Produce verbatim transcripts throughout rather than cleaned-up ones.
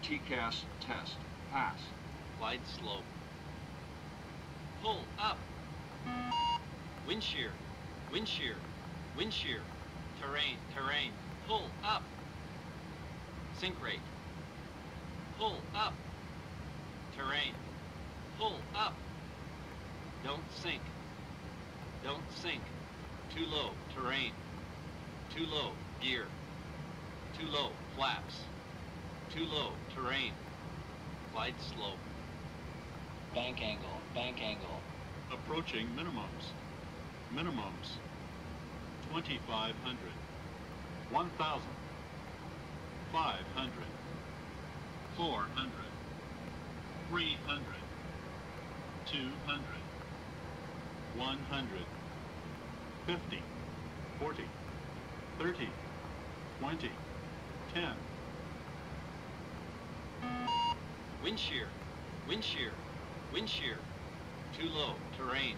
T C A S test. Pass. Glide slope. Pull up. Wind shear. Wind shear. Wind shear. Terrain. Terrain. Pull up. Sink rate. Pull up. Terrain. Pull up. Don't sink. Don't sink. Too low. Terrain. Too low. Gear. Too low. Flaps. Too low. Terrain. Glide slope. Bank angle. Bank angle. Approaching minimums. Minimums. twenty-five hundred. one thousand. five hundred. four hundred. three hundred. two hundred. one hundred. fifty. forty. thirty. twenty. ten. Wind shear. Wind shear. Wind shear. Too low. Terrain.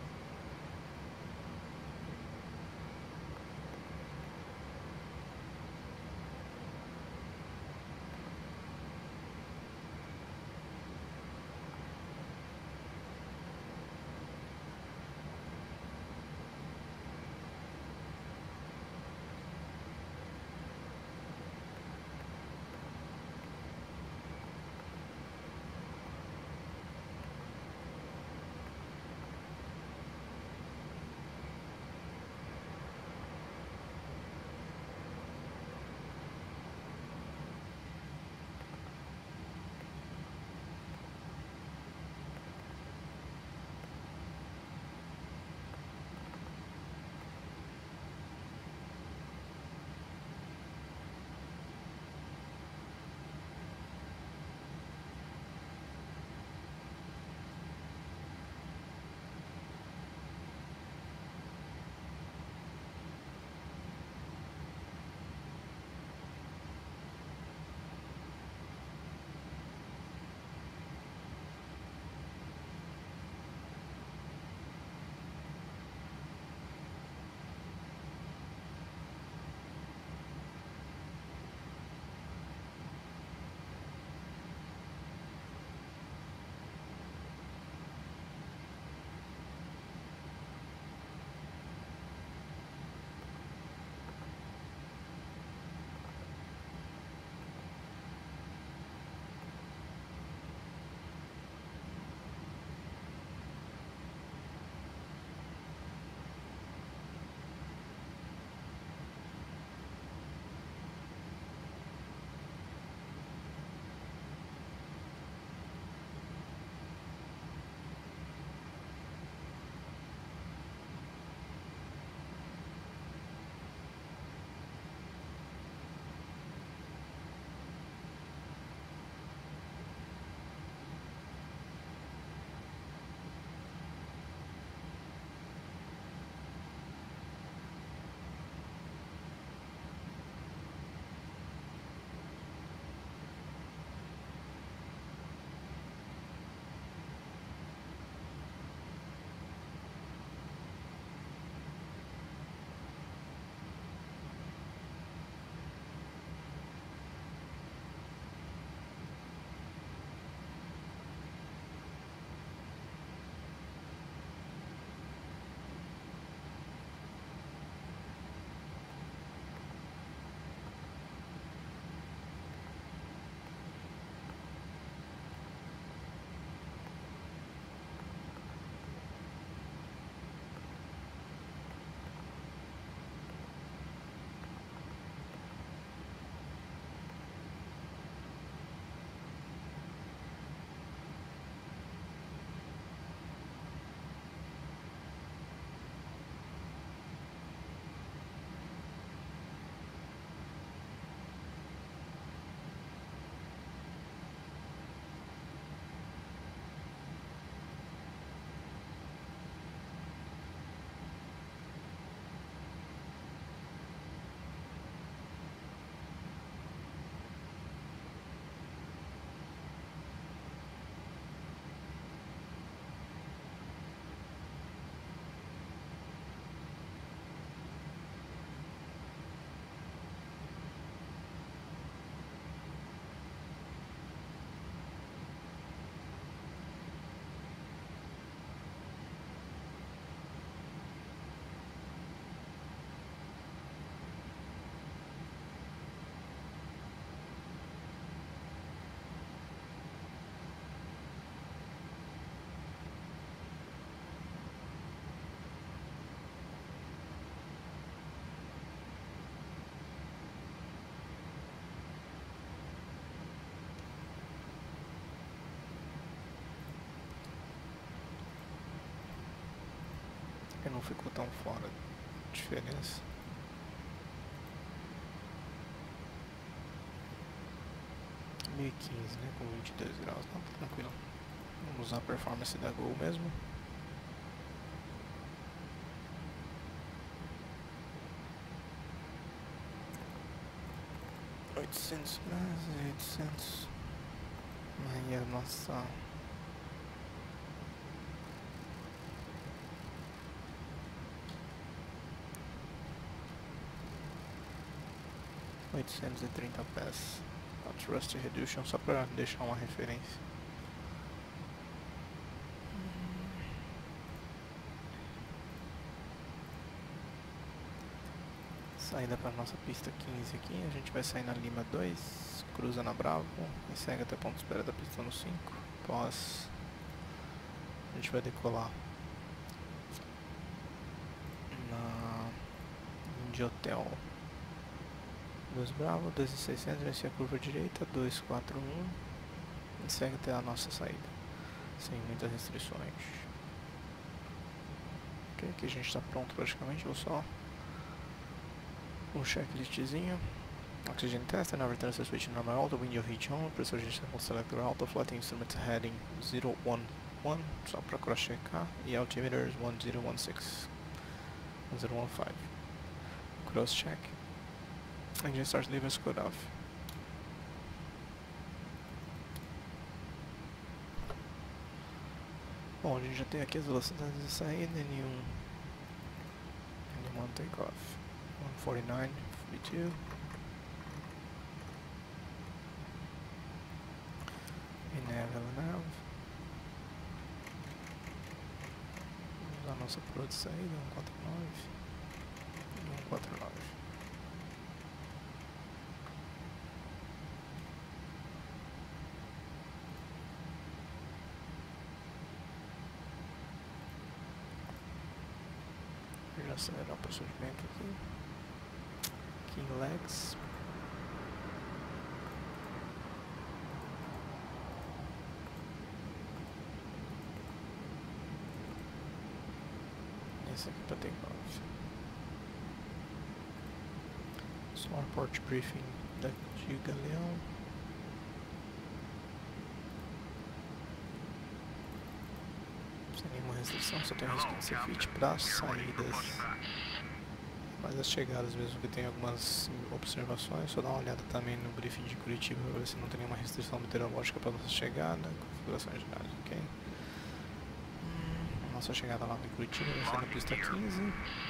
que não ficou tão fora a diferença. mil e quinze, né? Com vinte e dois graus, não, tá tranquilo. Vamos usar a performance da Gol mesmo. oitocentos graus, oitocentos. Aí a nossa oitocentos e trinta pés. A Thrust Reduction, só para deixar uma referência. Saída para nossa pista quinze aqui, a gente vai sair na Lima dois, cruza na Bravo e segue até ponto de espera da pista no cinco. Após, a gente vai decolar na de hotel dois Bravo, dois mil e seiscentos, vai ser a curva direita, dois quatro um e segue até a nossa saída, sem muitas restrições. Ok, aqui a gente está pronto praticamente, vou só um checklistzinho. Oxygen test, and now return to switch normal auto, wind your heat on, precision sample selector auto, flight instrument heading zero one one, só para cross-checar, e altimeters one zero one six, one zero one five. Cross-check. Engine start lever squad off. Bom, a gente já tem aqui as velocidades de saída, N um, N um takeoff, one forty-nine, V two. E nav, nav. Vamos usar a nossa proa de saída, one quatro nove e one quatro nove. Já acelerar o procedimento aqui. King legs. Esse aqui para takeoff. Starport briefing da de Galeão. Sem nenhuma restrição, só tem risco de ser fit para saídas. Mas as chegadas mesmo que tem algumas observações, só dá uma olhada também no briefing de Curitiba para ver se não tem nenhuma restrição meteorológica para nossa chegada, configuração de gás, ok? Hum, nossa chegada lá em Curitiba vai ser na pista quinze.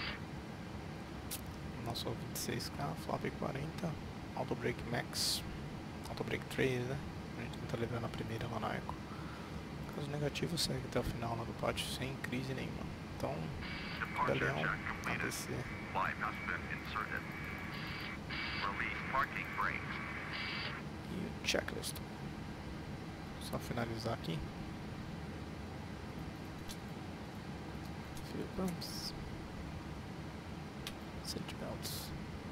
Nosso vinte e seis K, flap quarenta, auto brake max, auto brake três, né? A gente tenta levar na primeira lá na Eco. Caso negativo, segue até o final lá do pátio sem crise nenhuma. Então, Galeão, A B C. E o checklist. Só finalizar aqui. Fuel pumps. Seat belts.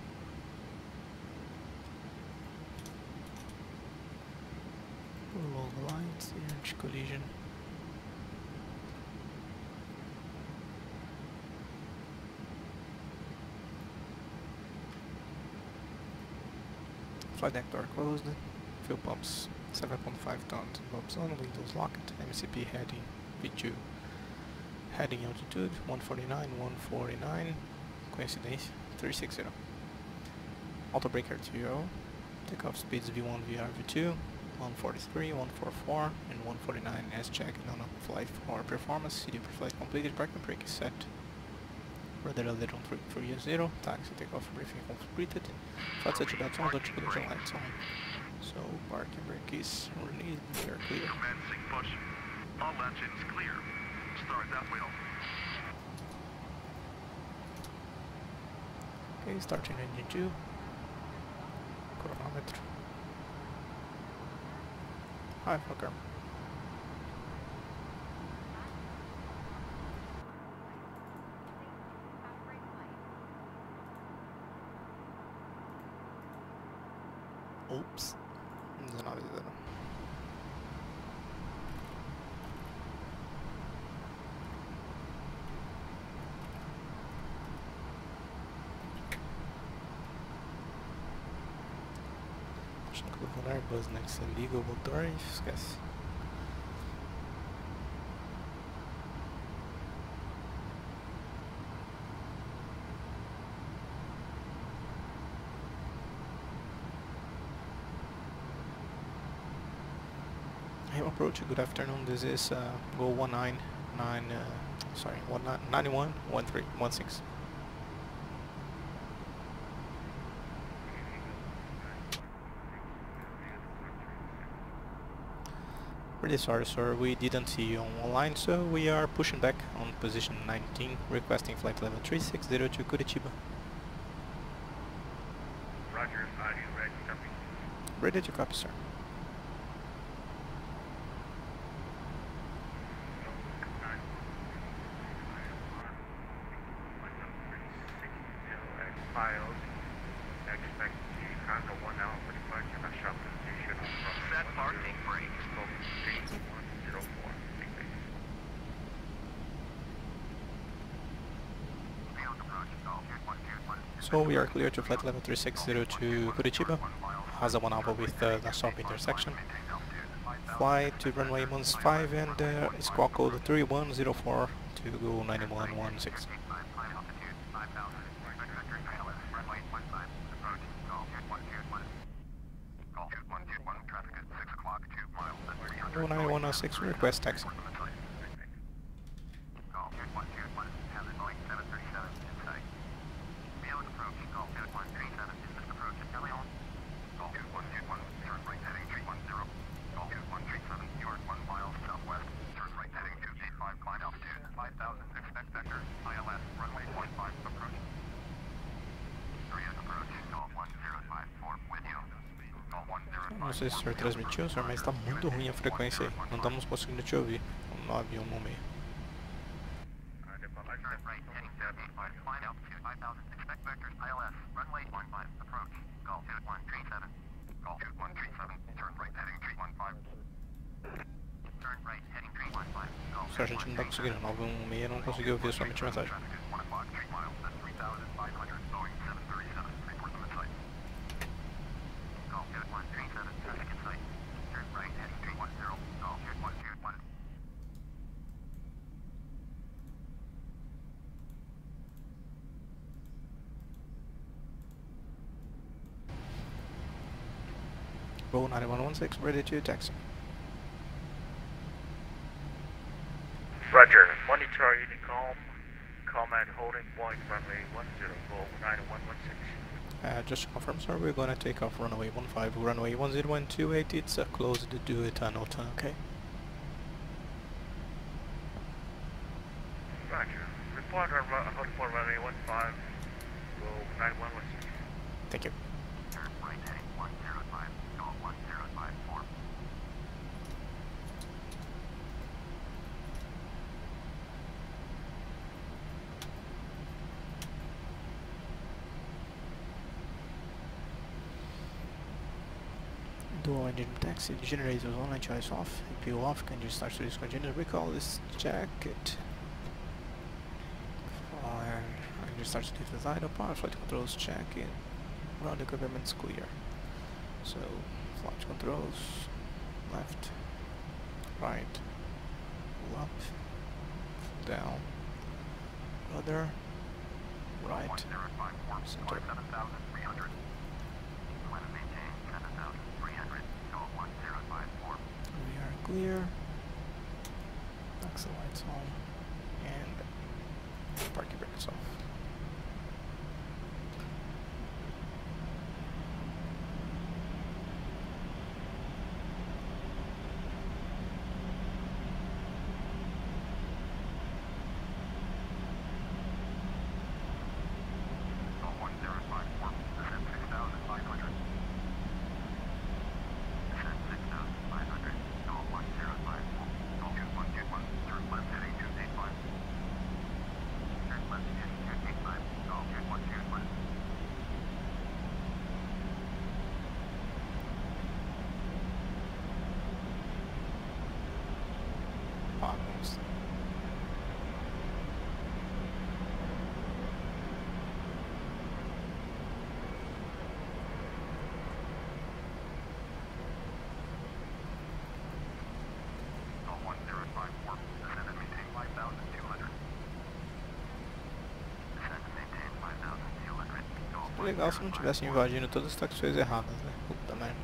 Roll the lines, anti-collision. Flight deck door closed. Fuel pumps seven point five tons. Bulbs on, windows locked. M C P heading V two. Heading altitude one forty-nine, one forty-nine. Coincidence three sixty. Auto brake R two O. Takeoff speeds V one, V R, V two. one forty-three, one forty-four, and one forty-nine as checked on a flight for performance. C D per flight completed. Parking brake is set. Rudder leader on three zero. Taxi takeoff briefing completed. Flight set belts on. Dutch collision lights on. So parking brake is released. We are clear. Commencing push. All engines clear. Start that wheel. Okay, starting engine two. Chronometer. Hi, fucker. Oops. dezenove zero. Achando que eu vou no Airbus, né? Que você liga o motor e esquece. Hey, approach, good afternoon. This is uh, Go one nine nine, uh, sorry, ninety-one one three one six. Really sorry, sir, we didn't see you online, so we are pushing back on position nineteen, requesting flight level three six zero to Curitiba. Roger, are you ready? Copy. Ready to copy, sir. Files. Expect the Congo one hour for departure by shop position from set parking brake. Scope one zero four. So we are clear to flight level three six zero to Curitiba. Has a one alpha with uh, the stop intersection. Fly to runway one five and uh, squawk code three one zero four to go ninety-one one six. Go ninety-one one six, request taxi. Não sei se o senhor transmitiu, senhor, mas está muito ruim a frequência aí. Não estamos conseguindo te ouvir. nove um um seis. Se a gente não está conseguindo, nove um um seis não conseguiu ouvir somente a mensagem. Go ninety-one one six, ready to taxi. Roger, monitor Unicom, command holding point runway one zero, go ninety-one one six. Uh, just to confirm, sir, we're gonna take off runway one five, runway one zero one two eight, it's uh, closed to do it tunnel turn, okay? Roger, report on ru- holding point runway one five, go ninety-one one six. Thank you. Turn right heading one zero five, go one zero five four. Dual engine taxi, the generators on, choice off, A P U off, can you start to discontinue? Recall this jacket. Fire, engine starts to defuse idle, power flight controls check in, ground equipment's clear. So, flight controls, left, right, up, down, other, right, center. We are clear. Axle lights on and parking brakes off. Almost. Legal se não tivesse invadindo todas as taxiways erradas, né? Puta merda.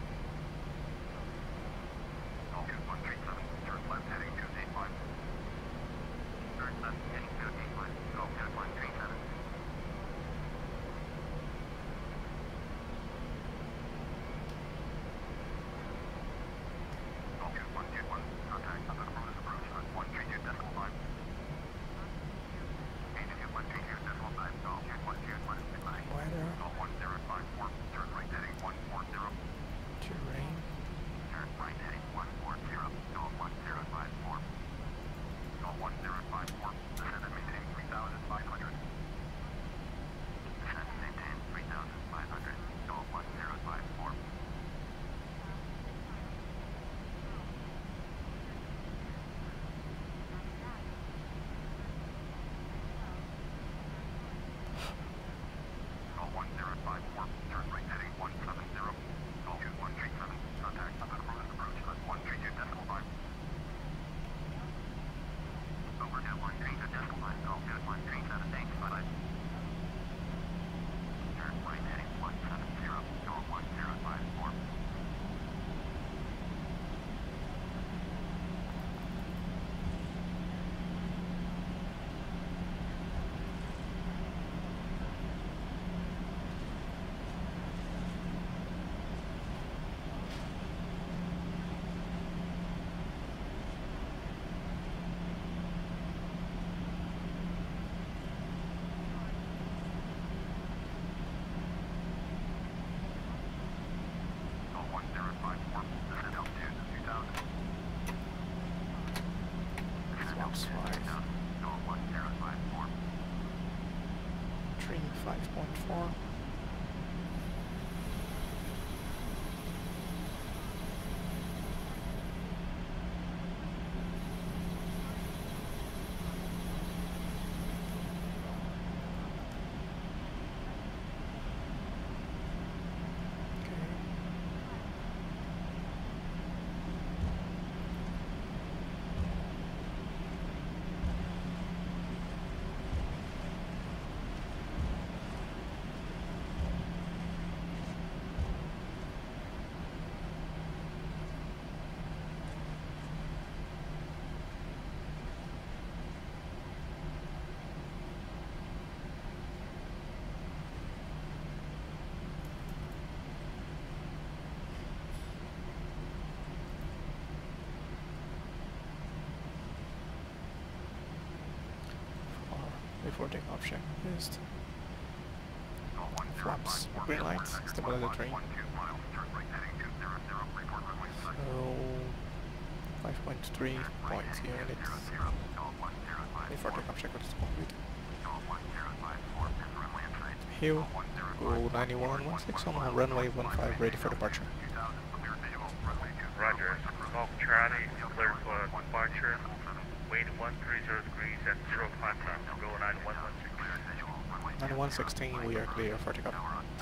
five point four. Before takeoff checklist. Flaps, green lights, stabilize the train. So five point three points units. Before takeoff checklist complete. Hill, go ninety-one one six on runway one five, ready for departure. Roger. Golf Charlie, cleared for departure. Wind one three zero degrees at zero five knots. Go nine one one six. nine one sixteen, we are clear for takeoff.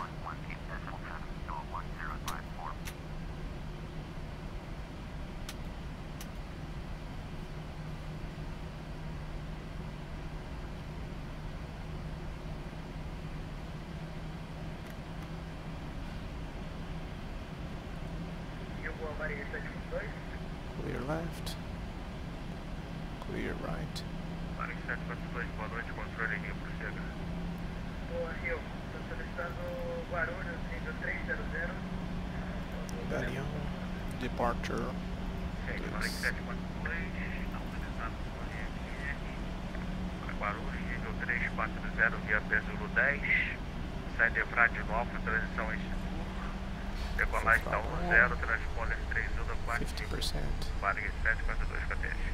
Clear left. Clear right. Boa noite, controle em prossiga. Boa, Rio. Estou solicitando Guarulhos, nível três zero zero. Medalhão, departure. sete quatro dois, autorizado por R M. Guarulhos, nível três quatro zero, via Pesulo dez. Sai de Frade Nova, transição Instituto. Decolagem está um zero, transponder três um quatro. fifty percent. Varig sete quatro dois, cadete.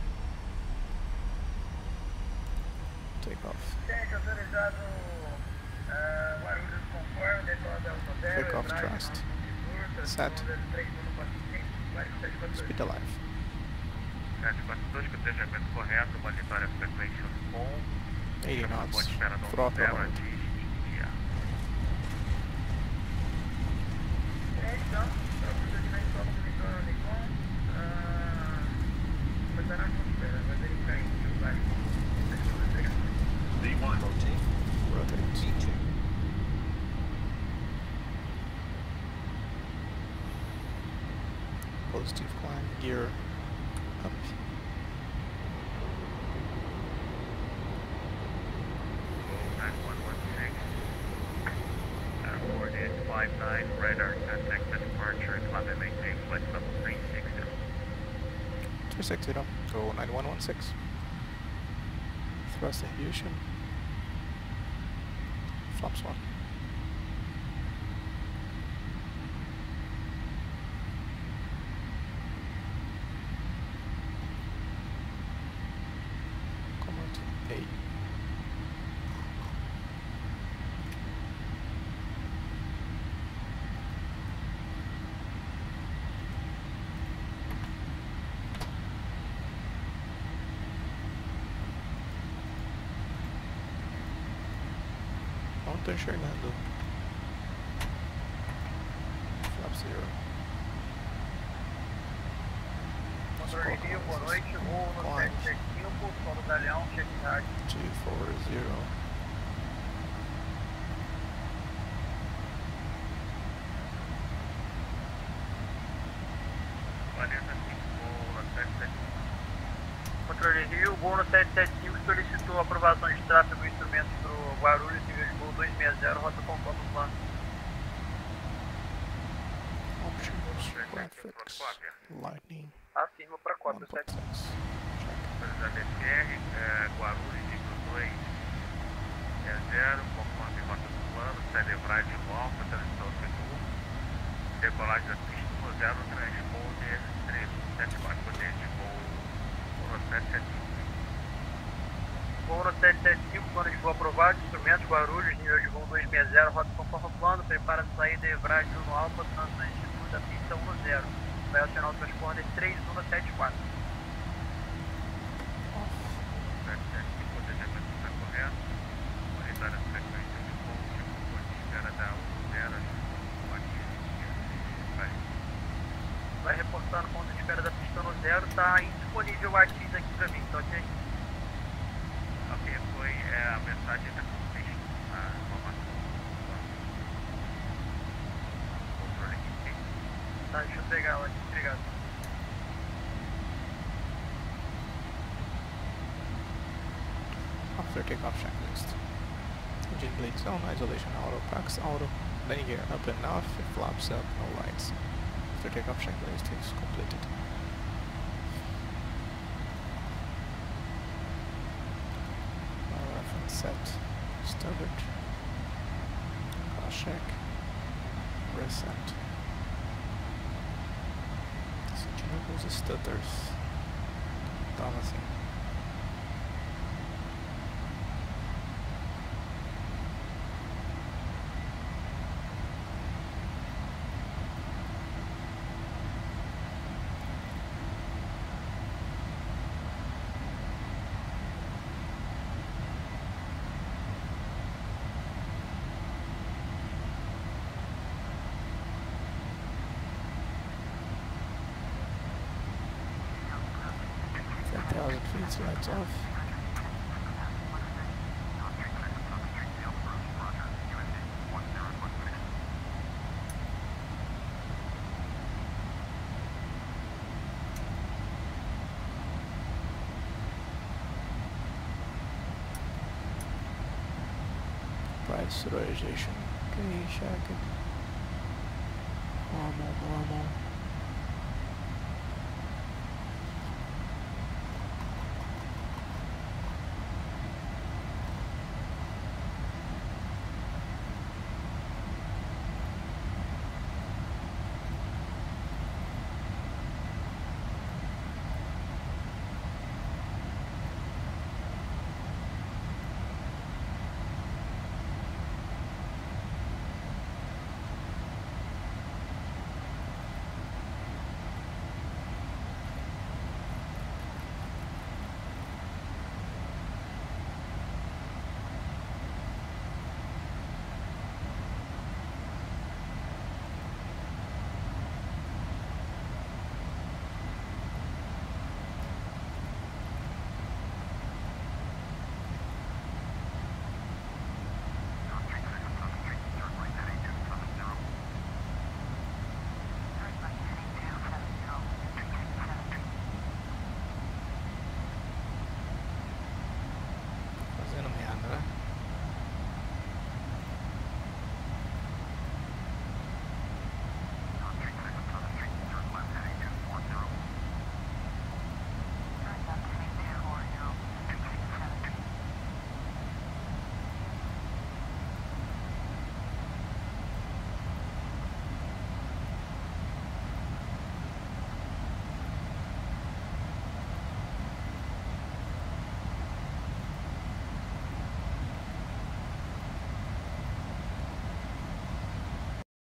Take off. Sete autorizado uh, Guarulhos conforme, decolada um zero. Take off thrust. Set. Speed alive. sete quatro dois, cotejamento correto, monitora a frequência com. eighty knots. Ponte espera no Throttle zero, out. de iniciar. Então, procura de mais foco do Vitor Unicom. Vai estar na atmosfera, vai verificar em que o vale. V one. Rotate. positive climb, gear up. nine one one six. Uh, coordinates five nine, radar contact for departure, climb and maintain flight level three sixty. three sixty, go nine one one six. Thrust aviation. Flaps one. Command A. Não tô enxergando. Flap zero. Controle Rio, boa noite. Voo no sete sete cinco, som do Galeão, check rádio. two four zero. quarenta e cinco, voo no sete sete cinco. Controle Rio, voo no sete sete cinco solicitou aprovação de tráfego e instrumentos para o Guarulhos, nível de voo duzentos e sessenta, rota conforme o plano. Options, graphics, lightning, Afirma para one cópia point sete. six. Check. A D P R, é, Guarulhos, nível dois é zero, conforme rota do plano, celebragem no alfa, transição oito um, decolagem da pista no zero, transponder três sete quatro, poder de voo no sete sete cinco. Voo no sete sete cinco, plano de voo aprovado, instrumentos Guarulhos, nível de voo duzentos e sessenta, rota conforme o plano, prepara a saída e Evragem no alfa, transição instituto da pista um zero. Vai acionar o transponder três um sete quatro. sete sete cinco, o desempenho está correto. Monitor a frequência de voo, tipo de espera da um zero, aqui, vai. Vai reportando ponto de espera da pista no zero, tá indisponível o A X aqui pra mim, tá ok? Ok, foi é, a mensagem da pista, a informação. Controle aqui. Tá, deixa eu pegar ela aqui, obrigado. After takeoff checklist. Engine bleed zone, isolation auto, packs auto, landing gear up and off, flaps up, no lights. After takeoff checklist is completed. Reference set, starboard, cross check, reset. Sentiu alguns stutters. Tava assim. ten thousand feet, lights off. Pressurization. Okay, check it. Normal, normal.